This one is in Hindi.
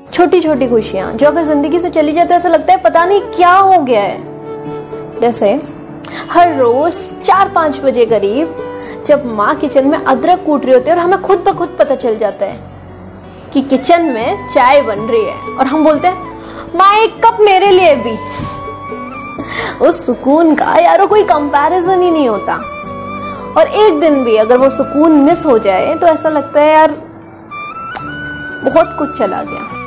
छोटी छोटी खुशियां जो अगर जिंदगी से चली जाए तो ऐसा लगता है पता नहीं क्या हो गया है। जैसे हर रोज 4-5 बजे करीब जब माँ किचन में अदरक कूट रही होती है और हमें खुद ब खुद पता चल जाता है कि किचन में चाय बन रही है और हम बोलते हैं माँ एक कप मेरे लिए भी। उस सुकून का यारो कोई कंपैरिजन ही नहीं होता। और एक दिन भी अगर वो सुकून मिस हो जाए तो ऐसा लगता है यार बहुत कुछ चला गया।